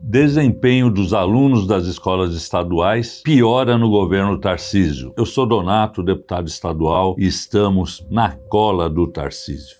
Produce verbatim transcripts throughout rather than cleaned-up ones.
Desempenho dos alunos das escolas estaduais piora no governo Tarcísio. Eu sou Donato, deputado estadual, e estamos na cola do Tarcísio.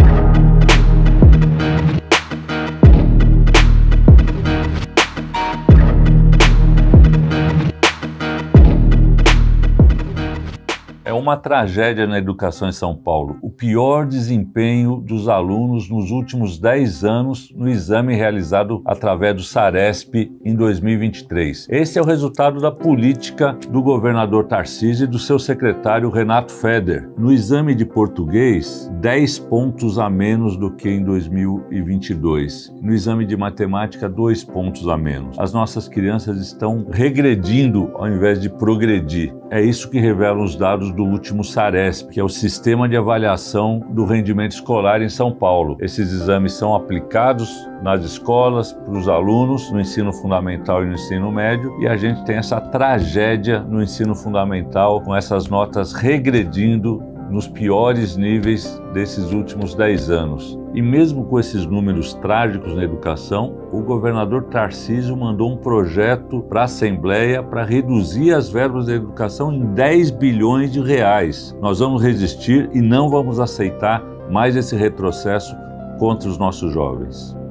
É uma tragédia na educação em São Paulo. O pior desempenho dos alunos nos últimos dez anos no exame realizado através do Saresp em dois mil e vinte e três. Esse é o resultado da política do governador Tarcísio e do seu secretário Renato Feder. No exame de português, dez pontos a menos do que em dois mil e vinte e dois. No exame de matemática, dois pontos a menos. As nossas crianças estão regredindo ao invés de progredir. É isso que revelam os dados do último Saresp, que é o Sistema de Avaliação do Rendimento Escolar em São Paulo. Esses exames são aplicados nas escolas, para os alunos, no ensino fundamental e no ensino médio, e a gente tem essa tragédia no ensino fundamental, com essas notas regredindo nos piores níveis desses últimos dez anos. E mesmo com esses números trágicos na educação, o governador Tarcísio mandou um projeto para a Assembleia para reduzir as verbas da educação em dez bilhões de reais. Nós vamos resistir e não vamos aceitar mais esse retrocesso contra os nossos jovens.